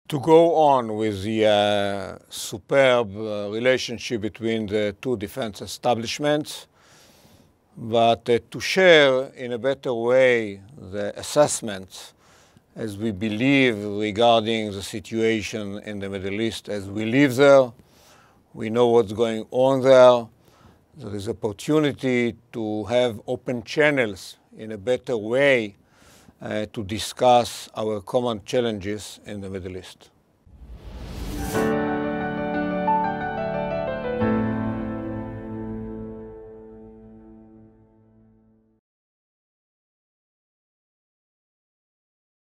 To go on with the superb relationship between the two defense establishments, but to share in a better way the assessments as we believe regarding the situation in the Middle East as we live there. We know what's going on there. There is opportunity to have open channels in a better way to discuss our common challenges in the Middle East.